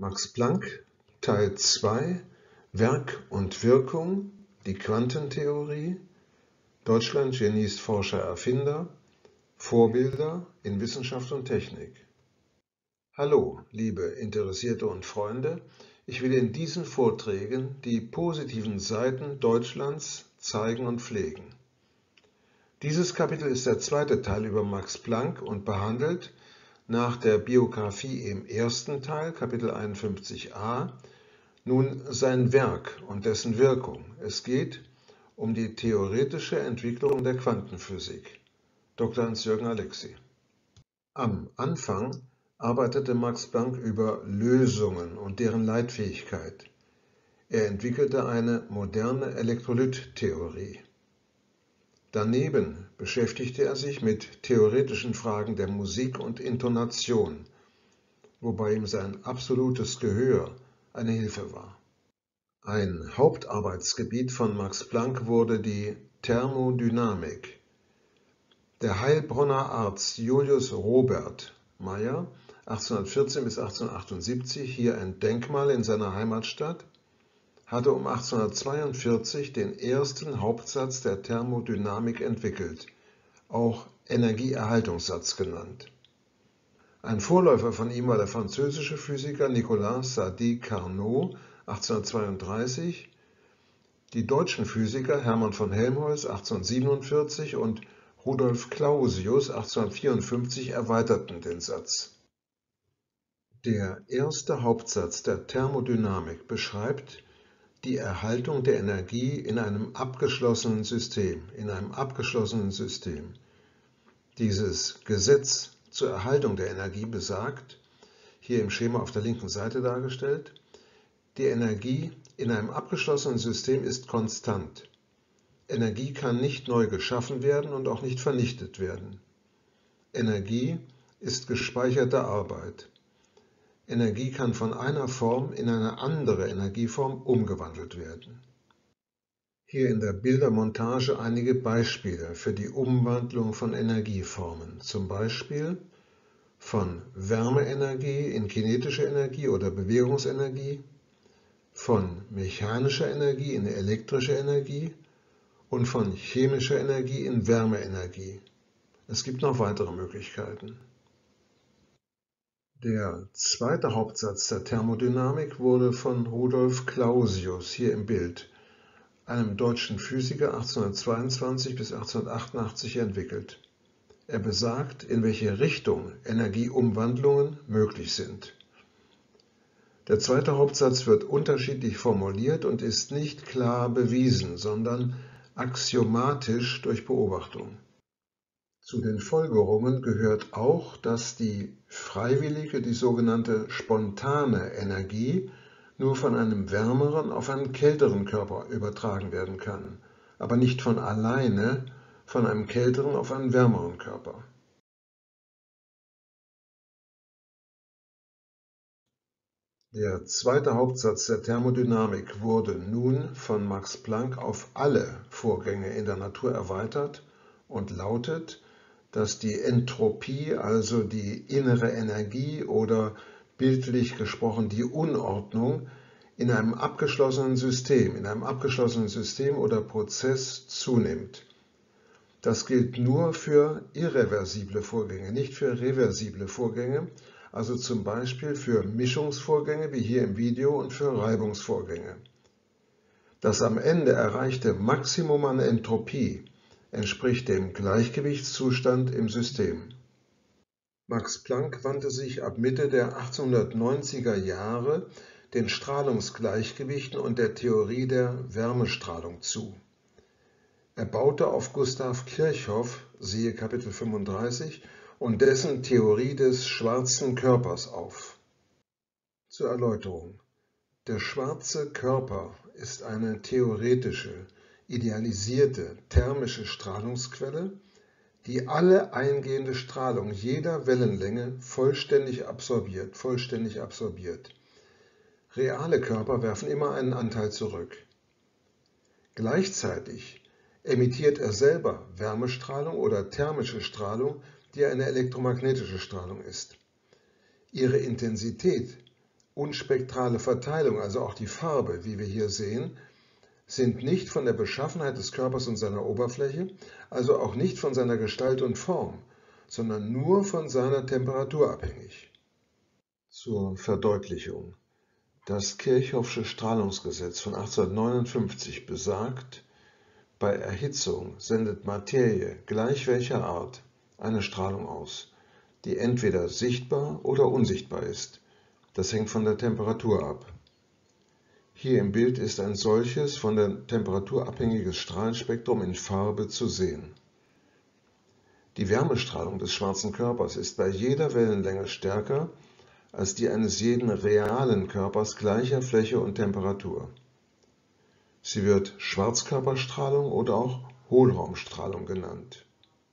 Max Planck, Teil 2, Werk und Wirkung, die Quantentheorie, Deutschland Genies, Forscher, Erfinder, Vorbilder in Wissenschaft und Technik. Hallo, liebe Interessierte und Freunde, ich will in diesen Vorträgen die positiven Seiten Deutschlands zeigen und pflegen. Dieses Kapitel ist der zweite Teil über Max Planck und behandelt nach der Biografie im ersten Teil, Kapitel 51a, nun sein Werk und dessen Wirkung. Es geht um die theoretische Entwicklung der Quantenphysik. Dr. Hans-Jürgen Alexy. Am Anfang arbeitete Max Planck über Lösungen und deren Leitfähigkeit. Er entwickelte eine moderne Elektrolyttheorie. Daneben beschäftigte er sich mit theoretischen Fragen der Musik und Intonation, wobei ihm sein absolutes Gehör eine Hilfe war. Ein Hauptarbeitsgebiet von Max Planck wurde die Thermodynamik. Der Heilbronner Arzt Julius Robert Mayer, 1814 bis 1878, hier ein Denkmal in seiner Heimatstadt, hatte um 1842 den ersten Hauptsatz der Thermodynamik entwickelt, auch Energieerhaltungssatz genannt. Ein Vorläufer von ihm war der französische Physiker Nicolas Sadi-Carnot, 1832, die deutschen Physiker Hermann von Helmholtz 1847 und Rudolf Clausius 1854 erweiterten den Satz. Der erste Hauptsatz der Thermodynamik beschreibt die Erhaltung der Energie in einem abgeschlossenen System. Dieses Gesetz zur Erhaltung der Energie besagt, hier im Schema auf der linken Seite dargestellt, die Energie in einem abgeschlossenen System ist konstant. Energie kann nicht neu geschaffen werden und auch nicht vernichtet werden. Energie ist gespeicherte Arbeit. Energie kann von einer Form in eine andere Energieform umgewandelt werden. Hier in der Bildermontage einige Beispiele für die Umwandlung von Energieformen, zum Beispiel von Wärmeenergie in kinetische Energie oder Bewegungsenergie, von mechanischer Energie in elektrische Energie und von chemischer Energie in Wärmeenergie. Es gibt noch weitere Möglichkeiten. Der zweite Hauptsatz der Thermodynamik wurde von Rudolf Clausius, hier im Bild, einem deutschen Physiker 1822 bis 1888 entwickelt. Er besagt, in welche Richtung Energieumwandlungen möglich sind. Der zweite Hauptsatz wird unterschiedlich formuliert und ist nicht klar bewiesen, sondern axiomatisch durch Beobachtung. Zu den Folgerungen gehört auch, dass die freiwillige, die sogenannte spontane Energie nur von einem wärmeren auf einen kälteren Körper übertragen werden kann, aber nicht von alleine von einem kälteren auf einen wärmeren Körper. Der zweite Hauptsatz der Thermodynamik wurde nun von Max Planck auf alle Vorgänge in der Natur erweitert und lautet, dass die Entropie, also die innere Energie oder bildlich gesprochen die Unordnung, in einem abgeschlossenen System oder Prozess zunimmt. Das gilt nur für irreversible Vorgänge, nicht für reversible Vorgänge, also zum Beispiel für Mischungsvorgänge wie hier im Video und für Reibungsvorgänge. Das am Ende erreichte Maximum an Entropie entspricht dem Gleichgewichtszustand im System. Max Planck wandte sich ab Mitte der 1890er Jahre den Strahlungsgleichgewichten und der Theorie der Wärmestrahlung zu. Er baute auf Gustav Kirchhoff, siehe Kapitel 35, und dessen Theorie des schwarzen Körpers auf. Zur Erläuterung. Der schwarze Körper ist eine theoretische, idealisierte thermische Strahlungsquelle, die alle eingehende Strahlung jeder Wellenlänge vollständig absorbiert. Reale Körper werfen immer einen Anteil zurück. Gleichzeitig emittiert er selber Wärmestrahlung oder thermische Strahlung, die eine elektromagnetische Strahlung ist. Ihre Intensität Unspektrale Verteilung, also auch die Farbe, wie wir hier sehen, sind nicht von der Beschaffenheit des Körpers und seiner Oberfläche, also auch nicht von seiner Gestalt und Form, sondern nur von seiner Temperatur abhängig. Zur Verdeutlichung. Das Kirchhoffsche Strahlungsgesetz von 1859 besagt, bei Erhitzung sendet Materie gleich welcher Art eine Strahlung aus, die entweder sichtbar oder unsichtbar ist. Das hängt von der Temperatur ab. Hier im Bild ist ein solches von der Temperatur abhängiges Strahlenspektrum in Farbe zu sehen. Die Wärmestrahlung des schwarzen Körpers ist bei jeder Wellenlänge stärker als die eines jeden realen Körpers gleicher Fläche und Temperatur. Sie wird Schwarzkörperstrahlung oder auch Hohlraumstrahlung genannt.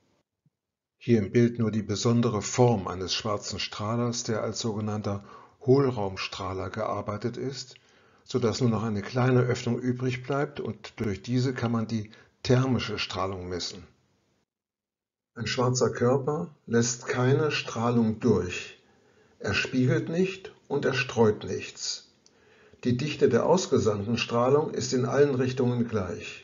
Hier im Bild nur die besondere Form eines schwarzen Strahlers, der als sogenannter Hohlraumstrahler gearbeitet ist, sodass nur noch eine kleine Öffnung übrig bleibt und durch diese kann man die thermische Strahlung messen. Ein schwarzer Körper lässt keine Strahlung durch. Er spiegelt nicht und er streut nichts. Die Dichte der ausgesandten Strahlung ist in allen Richtungen gleich.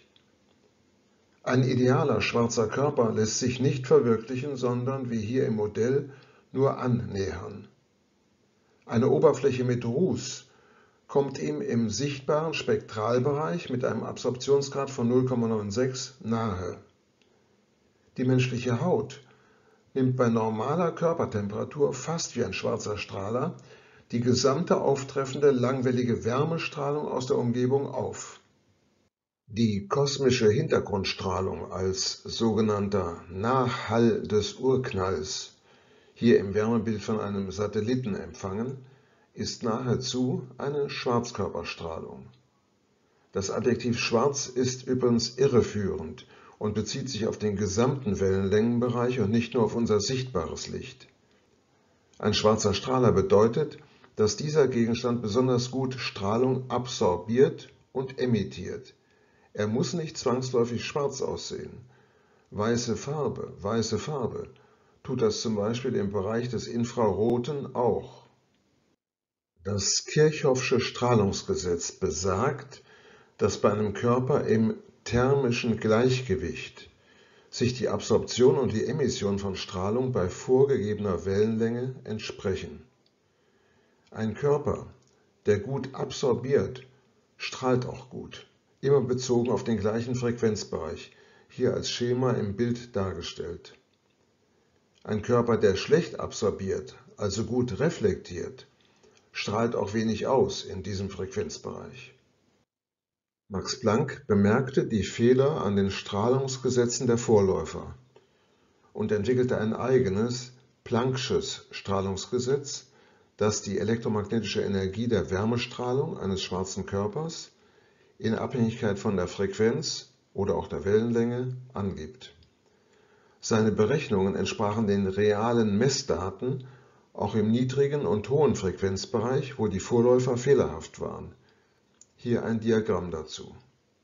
Ein idealer schwarzer Körper lässt sich nicht verwirklichen, sondern, wie hier im Modell, nur annähern. Eine Oberfläche mit Ruß kommt ihm im sichtbaren Spektralbereich mit einem Absorptionsgrad von 0,96 nahe. Die menschliche Haut nimmt bei normaler Körpertemperatur fast wie ein schwarzer Strahler die gesamte auftreffende langwellige Wärmestrahlung aus der Umgebung auf. Die kosmische Hintergrundstrahlung als sogenannter Nachhall des Urknalls, hier im Wärmebild von einem Satelliten empfangen, ist nahezu eine Schwarzkörperstrahlung. Das Adjektiv schwarz ist übrigens irreführend und bezieht sich auf den gesamten Wellenlängenbereich und nicht nur auf unser sichtbares Licht. Ein schwarzer Strahler bedeutet, dass dieser Gegenstand besonders gut Strahlung absorbiert und emittiert. Er muss nicht zwangsläufig schwarz aussehen. Weiße Farbe tut das zum Beispiel im Bereich des Infraroten auch. Das Kirchhoffsche Strahlungsgesetz besagt, dass bei einem Körper im thermischen Gleichgewicht sich die Absorption und die Emission von Strahlung bei vorgegebener Wellenlänge entsprechen. Ein Körper, der gut absorbiert, strahlt auch gut, immer bezogen auf den gleichen Frequenzbereich, hier als Schema im Bild dargestellt. Ein Körper, der schlecht absorbiert, also gut reflektiert, strahlt auch wenig aus in diesem Frequenzbereich. Max Planck bemerkte die Fehler an den Strahlungsgesetzen der Vorläufer und entwickelte ein eigenes, Plancksches Strahlungsgesetz, das die elektromagnetische Energie der Wärmestrahlung eines schwarzen Körpers in Abhängigkeit von der Frequenz oder auch der Wellenlänge angibt. Seine Berechnungen entsprachen den realen Messdaten auch im niedrigen und hohen Frequenzbereich, wo die Vorläufer fehlerhaft waren. Hier ein Diagramm dazu.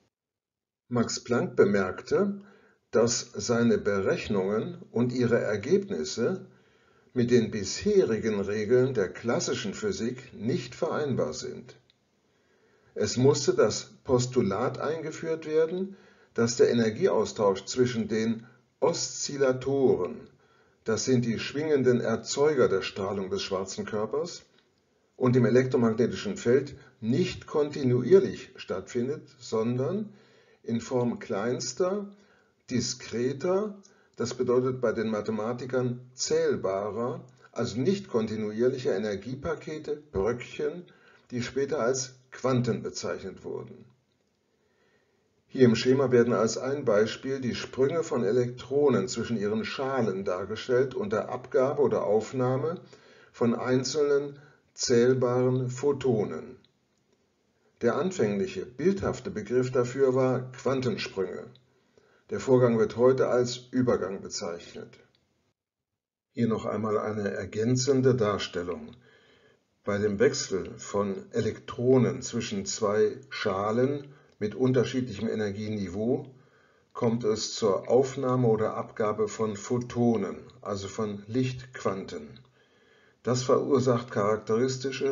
Max Planck bemerkte, dass seine Berechnungen und ihre Ergebnisse mit den bisherigen Regeln der klassischen Physik nicht vereinbar sind. Es musste das Postulat eingeführt werden, dass der Energieaustausch zwischen den Oszillatoren, das sind die schwingenden Erzeuger der Strahlung des schwarzen Körpers, und dem elektromagnetischen Feld nicht kontinuierlich stattfindet, sondern in Form kleinster, diskreter, das bedeutet bei den Mathematikern zählbarer, also nicht kontinuierlicher Energiepakete, Bröckchen, die später als Quanten bezeichnet wurden. Hier im Schema werden als ein Beispiel die Sprünge von Elektronen zwischen ihren Schalen dargestellt unter Abgabe oder Aufnahme von einzelnen zählbaren Photonen. Der anfängliche, bildhafte Begriff dafür war Quantensprünge. Der Vorgang wird heute als Übergang bezeichnet. Hier noch einmal eine ergänzende Darstellung. Bei dem Wechsel von Elektronen zwischen zwei Schalen mit unterschiedlichem Energieniveau kommt es zur Aufnahme oder Abgabe von Photonen, also von Lichtquanten. Das verursacht charakteristische,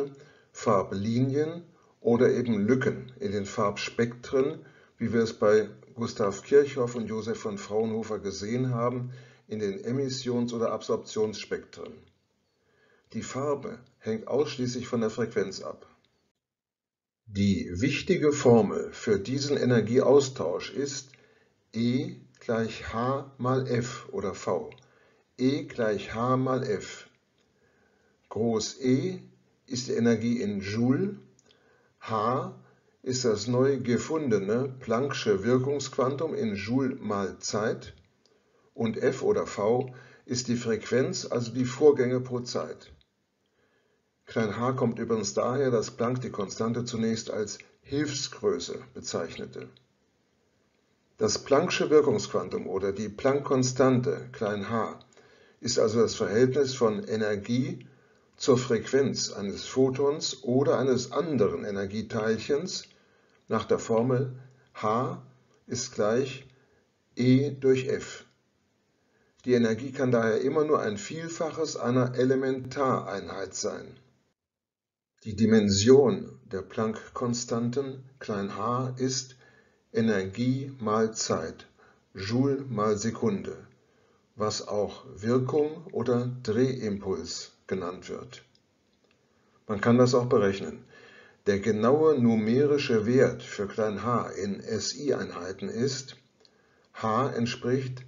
Farblinien oder eben Lücken in den Farbspektren, wie wir es bei Gustav Kirchhoff und Josef von Fraunhofer gesehen haben, in den Emissions- oder Absorptionsspektren. Die Farbe hängt ausschließlich von der Frequenz ab. Die wichtige Formel für diesen Energieaustausch ist E gleich H mal F oder V. E gleich H mal F. Groß E ist die Energie in Joule, H ist das neu gefundene Planck'sche Wirkungsquantum in Joule mal Zeit und F oder V ist die Frequenz, also die Vorgänge pro Zeit. Klein h kommt übrigens daher, dass Planck die Konstante zunächst als Hilfsgröße bezeichnete. Das Planck'sche Wirkungsquantum oder die Planck-Konstante klein h ist also das Verhältnis von Energie zur Frequenz eines Photons oder eines anderen Energieteilchens nach der Formel H ist gleich E durch F. Die Energie kann daher immer nur ein Vielfaches einer Elementareinheit sein. Die Dimension der Planck-Konstanten klein h ist Energie mal Zeit, Joule mal Sekunde, was auch Wirkung oder Drehimpuls genannt wird. Man kann das auch berechnen. Der genaue numerische Wert für klein h in SI-Einheiten ist, h entspricht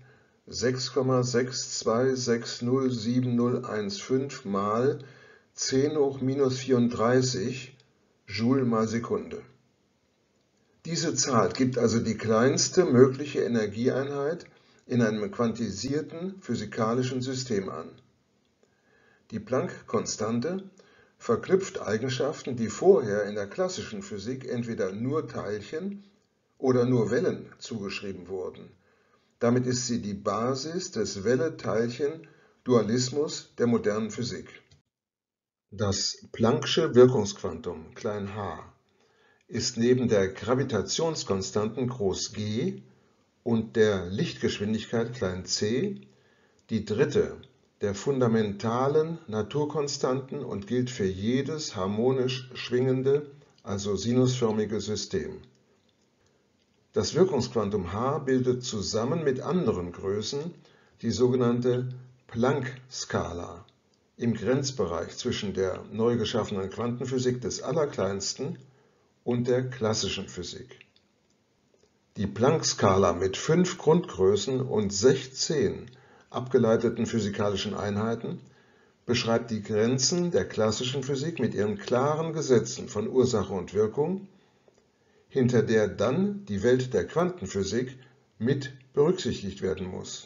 6,62607015 mal 10 hoch minus 34 Joule mal Sekunde. Diese Zahl gibt also die kleinste mögliche Energieeinheit in einem quantisierten physikalischen System an. Die Planck-Konstante verknüpft Eigenschaften, die vorher in der klassischen Physik entweder nur Teilchen oder nur Wellen zugeschrieben wurden. Damit ist sie die Basis des Welle-Teilchen-Dualismus der modernen Physik. Das Planck'sche Wirkungsquantum klein h ist neben der Gravitationskonstanten groß G und der Lichtgeschwindigkeit klein c die dritte der fundamentalen Naturkonstanten und gilt für jedes harmonisch schwingende, also sinusförmige System. Das Wirkungsquantum h bildet zusammen mit anderen Größen die sogenannte Planck-Skala im Grenzbereich zwischen der neu geschaffenen Quantenphysik des Allerkleinsten und der klassischen Physik. Die Planck-Skala mit 5 Grundgrößen und 16 abgeleiteten physikalischen Einheiten beschreibt die Grenzen der klassischen Physik mit ihren klaren Gesetzen von Ursache und Wirkung, hinter der dann die Welt der Quantenphysik mit berücksichtigt werden muss.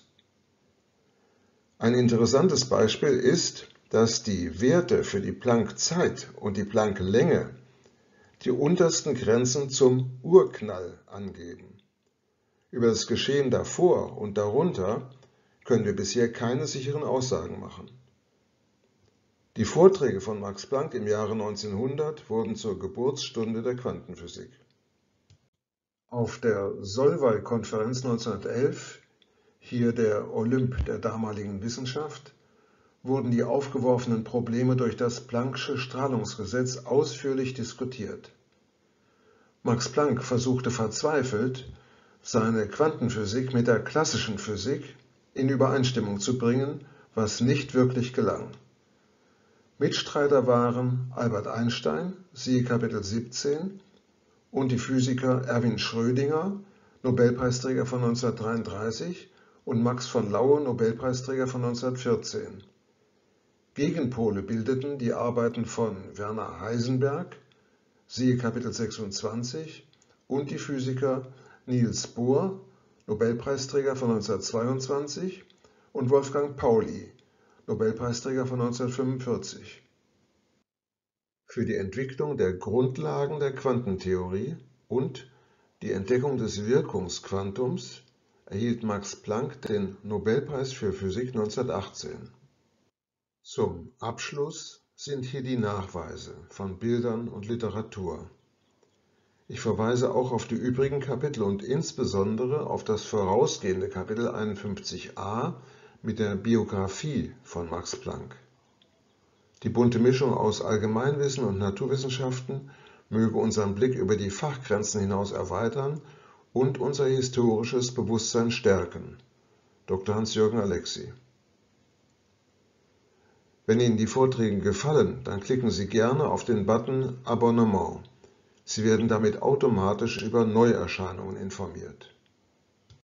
Ein interessantes Beispiel ist, dass die Werte für die Planck-Zeit und die Planck-Länge die untersten Grenzen zum Urknall angeben. Über das Geschehen davor und darunter können wir bisher keine sicheren Aussagen machen. Die Vorträge von Max Planck im Jahre 1900 wurden zur Geburtsstunde der Quantenphysik. Auf der Solvay-Konferenz 1911, hier der Olymp der damaligen Wissenschaft, wurden die aufgeworfenen Probleme durch das Planck'sche Strahlungsgesetz ausführlich diskutiert. Max Planck versuchte verzweifelt, seine Quantenphysik mit der klassischen Physik in Übereinstimmung zu bringen, was nicht wirklich gelang. Mitstreiter waren Albert Einstein, siehe Kapitel 17, und die Physiker Erwin Schrödinger, Nobelpreisträger von 1933, und Max von Laue, Nobelpreisträger von 1914. Gegenpole bildeten die Arbeiten von Werner Heisenberg, siehe Kapitel 26, und die Physiker Niels Bohr, Nobelpreisträger von 1922, und Wolfgang Pauli, Nobelpreisträger von 1945. Für die Entwicklung der Grundlagen der Quantentheorie und die Entdeckung des Wirkungsquantums erhielt Max Planck den Nobelpreis für Physik 1918. Zum Abschluss sind hier die Nachweise von Bildern und Literatur. Ich verweise auch auf die übrigen Kapitel und insbesondere auf das vorausgehende Kapitel 51a mit der Biografie von Max Planck. Die bunte Mischung aus Allgemeinwissen und Naturwissenschaften möge unseren Blick über die Fachgrenzen hinaus erweitern und unser historisches Bewusstsein stärken. Dr. Hans-Jürgen Alexi. Wenn Ihnen die Vorträge gefallen, dann klicken Sie gerne auf den Button Abonnement. Sie werden damit automatisch über Neuerscheinungen informiert.